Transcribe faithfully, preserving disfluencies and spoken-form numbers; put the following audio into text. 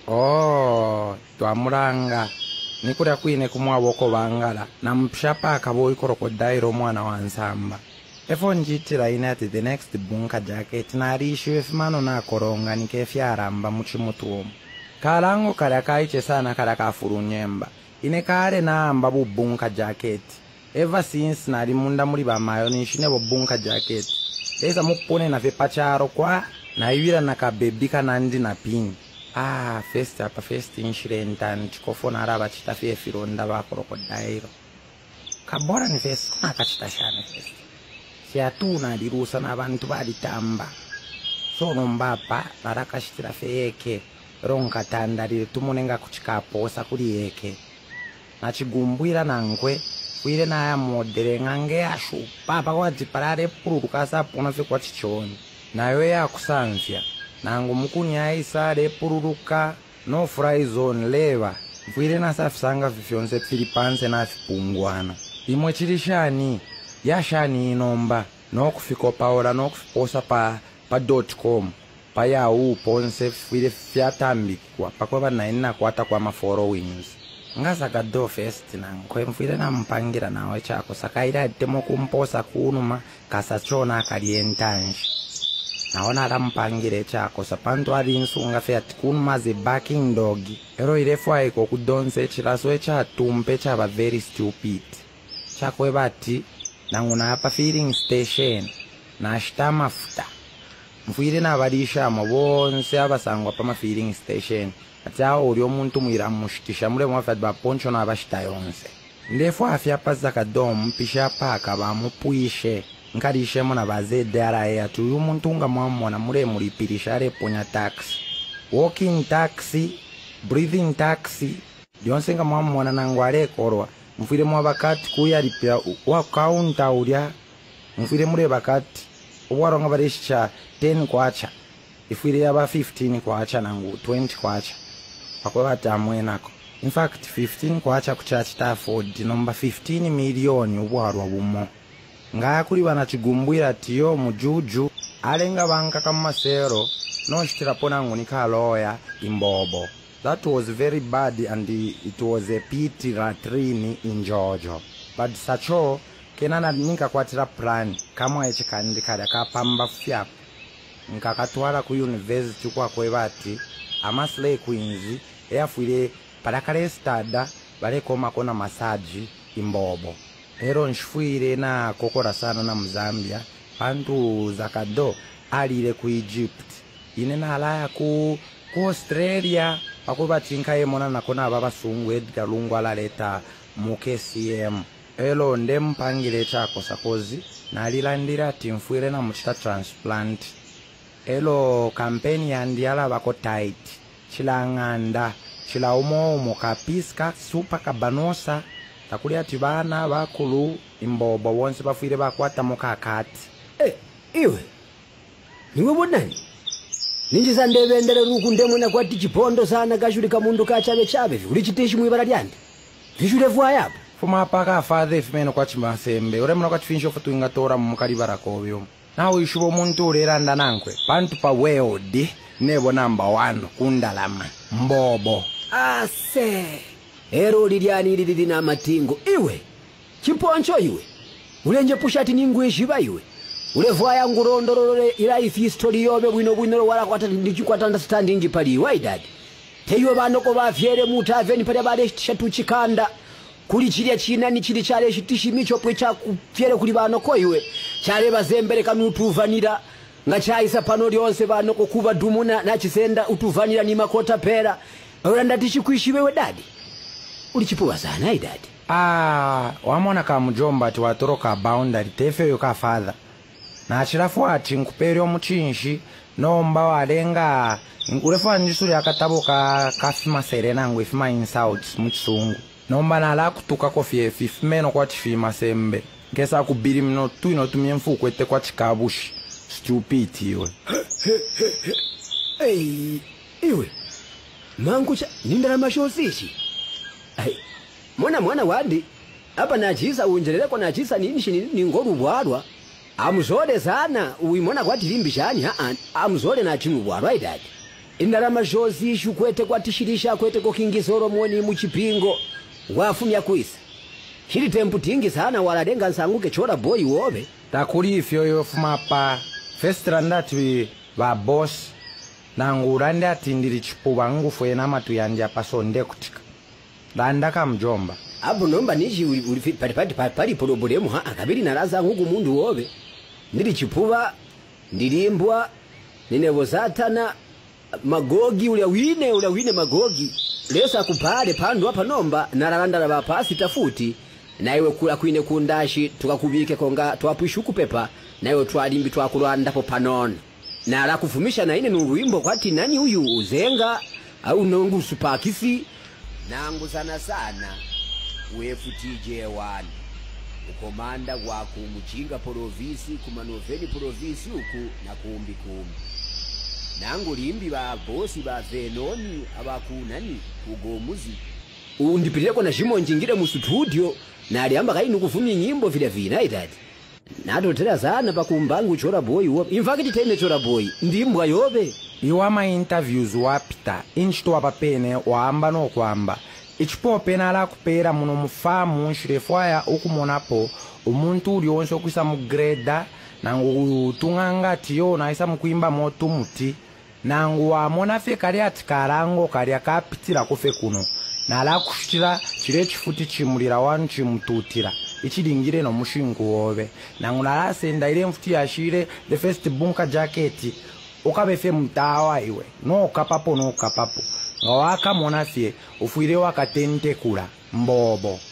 Oh, twamuranga. Nikuria kwine kumwaboko bangala. Na mpshapa akabo ikorokodairo mwana wa nsamba. Efo njitira ine ati the next bunka jacket na arishu efimano na koronga nikefya aramba muchimutuomu. Kalango kare kaiche sana kare kafurunyemba. Ine kare na amba bubunka jacket. Ever since na rimunda muri bamayo nishine bubunka jacket. Leza mupone na vipacharo kwa na iwira na kabebika nandi na pini. Ah, first hapa first insurance and chikofo na araba chitafie fironda ba krokodairo. Kabora ni first kuna kachitashana first. Siatuna dirusa na abantu balitamba. So nombapa baraka shitira feke ronka tandari tumunenga kuchikaposa kuri eke. Na chigumbwira nangwe kuire na ya modere ngange ashu papa kwa ziparare pururuka sapona fe kwa chichoni. Na yo ya kusanzia nangu mukunya isare pururuka no fry zone leva kuire na safisanga fifyonse filipanse na fipungwana. Imwe chirishani ya shani inomba no kufiko paora no kufiposa pa pa .com pa yahoo ponse fire fiatambi kwa pakwa banaina kwata kwa ma followings ngaza gado first nankwe mfire na mpangira nawe chako sakaira demo kumposa kunuma kasachona akalientanji naona ala mpangire chako sapanto ali insunga fiat kunuma ze backing dog ero irefu aiko kudonse chiraso echa tumpe chaba very stupid chakwe bati nanguna hapa filling station na ashita mafuta mfuire na barisha mabonse abasangwa pa ma filling station atao uri omuntu mwira mushikisha mure mwafat ba poncho na bashita yonse ndefu afya paza kadom pisha paka ba mupuishe nkarishe mona bazede araye tu umuntu nga mwamona mure muri pirishare ponya taxi walking taxi breathing taxi yonse nga mwamona nangware korwa mfuire mwa bakati kuya lipya wa kaunta ulia mfuire mure bakati uwaronga barisha ten kwacha ifuire yaba fifteen kwacha nangu twenty kwacha akwa tamwe nako in fact fifteen kwacha kuchachi ta afford number fifteen million ubwarwa bumo nga kuri bana chigumbwira tiyo mujuju alenga banka kama sero no shitira pona ngoni ka lawyer imbobo. That was very bad and it was a pity latrini in Georgia. But sacho kenana ninka kwatira plan kama echikandi kada kapamba fya nkakatwala ku university kwa kwebati amaslay queens eyafuire parakare stada bale koma kona massage imbobo ero nshfuire na kokora sana na Mzambia pantu zakado alire ku Egypt inena alaya ku ku Australia akoba tinkaye mona nakona baba sungu Edgar Lungu alaleta mu K C M elo ndempangire chako sakozi nalilandira timfuire na muchita transplant elo campaign yandiala bako tight chilanganda chila umo umo kapiska super kabanosa takulia tibana bakulu imbobo wonse bafuire bakwata mukakati. Eh iwe niwe bonani ninjiza ndebendere ruku ndemona kwati chipondo sana gashuri kamundu kachabe chabe uli chiteshi mwibara lyande vishule vwa yapo fuma paka father ifimeno kwa chimbasembe ure muna kwa chifinsho futu ingatora mumukali barakobyo nawe ishubo muntu ureranda nankwe pantu pa world nebo number one kundalama mbobo ase ero liliani lili na matingo iwe chiponcho iwe ulenje pushati ningwe shiba iwe ule vwa yangu rondorore life history yobe bwino bwino wala kwata ndichikwata understand inji pali why dad teyo banoko bafyere mutaveni pali bade shatu chikanda kuli chiri china ni chiri chale shitishimicho pwe cha kufyere kuli banoko iwe chale bazembere kanutuvanira nga chaisa pano lyonse banoko kuba dumuna na chisenda utuvanira ni makota pera ora ndatichi kuishiwe dadi uli chipuwa sana ai dadi ah wamona ka mjomba ati watoroka boundary tefe yo ka father na chirafu ati nkuperi omuchinshi nomba walenga ngurefu njisuri akatabo ka kafima serena ngwe fima insults muchisungu nomba nala kutuka kofie fifimeno kwa chifima sembe ngesa kubiri mno tu inotumye mfuko ete kwa chikabushi stupid iwe. Hey iwe mangu cha nindala mashosishi ai mwana mwana wadi hapa nachiza unjelele kwa nachiza nini shini ningoru bwadwa amuzole sana uimona kwati limbishani haa amuzole na chimu bwadwa idadi indalama zhozi ishu kwete kwatishirisha kwete kokingizoro mwoni muchipingo wafumya kuisa chili tempu tingi sana waladenga nsanguke chora boy wobe takuli ifyo yofuma pa festra ndati va boss nangu randi atindiri chipuva ngufwena matu yandi apasonde kutika landaka mjomba abu nomba nishi uli pali pali pali problemu ha akabiri naraza ngugu mundu wobe ndiri chipuva ndirimbwa ninevo zatana magogi ule wine ule wine magogi lesa kupale pandu apa nomba nararandara bapasi tafuti na iwe kula kuine kundashi tukakubike konga twapwishu kupepa na iwe twalimbi twakulanda po panon na ala kufumisha na ine nuruimbo kwati nani uyu uzenga au nongu supakisi nangu sana sana U F T J one ukomanda waku muchinga provinsi kumanoveni provinsi uku na kumbi kumbi nangu limbi ba bosi ba venoni abakunani kugomuzi undipireko na jimo njingire mu studio na aliamba kai nukuvumya nyimbo vile vina idadi natotera sana pakumbangu chora boy wobe in fact tene chora boy ndimbwa yobe iwama interviews wapita inchitwa papene waamba no kwamba ichipope nala kupera muno mufamu shirefwaya ukumuonapo umuntu uli onse okwisa mugreda nangu tunganga tiyo na isa mukuimba moto muti nangu wamona fe kali atikarango kali akapitira kufe kuno nala kushitira chire chifuti chimulira wanu chimututira ichilingire no mushingu wobe nangu nala senda ile mfuti yashire the first bunker jacket ukabefe mtawa iwe no kapapo no kapapo ngawaka mona fie ufuire wakatente kula mbobo